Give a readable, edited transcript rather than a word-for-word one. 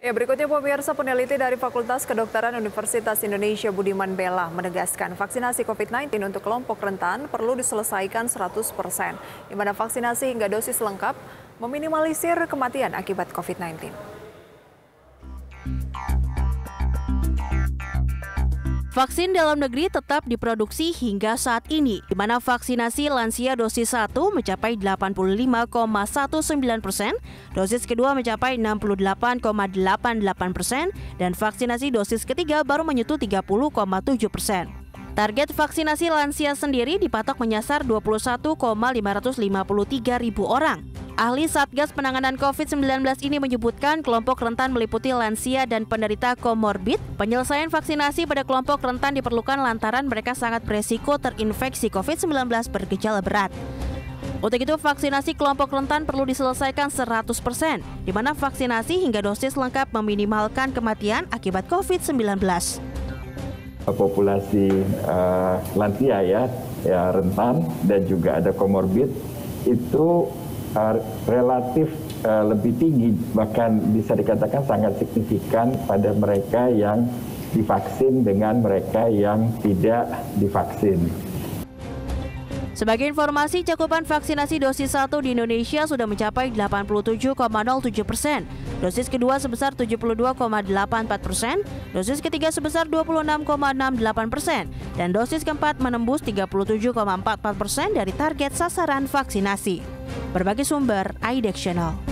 Ya, berikutnya pemirsa, peneliti dari Fakultas Kedokteran Universitas Indonesia Budiman Bella menegaskan vaksinasi COVID-19 untuk kelompok rentan perlu diselesaikan 100%, di mana vaksinasi hingga dosis lengkap meminimalisir kematian akibat COVID-19. Vaksin dalam negeri tetap diproduksi hingga saat ini, di mana vaksinasi lansia dosis 1 mencapai 85,19%, dosis kedua mencapai 68,88%, dan vaksinasi dosis ketiga baru menyentuh 30,7%. Target vaksinasi lansia sendiri dipatok menyasar 21,553 ribu orang. Ahli Satgas Penanganan COVID-19 ini menyebutkan kelompok rentan meliputi lansia dan penderita komorbid. Penyelesaian vaksinasi pada kelompok rentan diperlukan lantaran mereka sangat beresiko terinfeksi COVID-19 bergejala berat. Untuk itu, vaksinasi kelompok rentan perlu diselesaikan 100%, di mana vaksinasi hingga dosis lengkap meminimalkan kematian akibat COVID-19. Populasi lansia ya rentan dan juga ada komorbid itu relatif lebih tinggi, bahkan bisa dikatakan sangat signifikan pada mereka yang divaksin dengan mereka yang tidak divaksin. Sebagai informasi, cakupan vaksinasi dosis 1 di Indonesia sudah mencapai 87,07%, dosis kedua sebesar 72,84%, dosis ketiga sebesar 26,68%, dan dosis keempat menembus 37,44% dari target sasaran vaksinasi. Berbagai sumber, iDek Channel.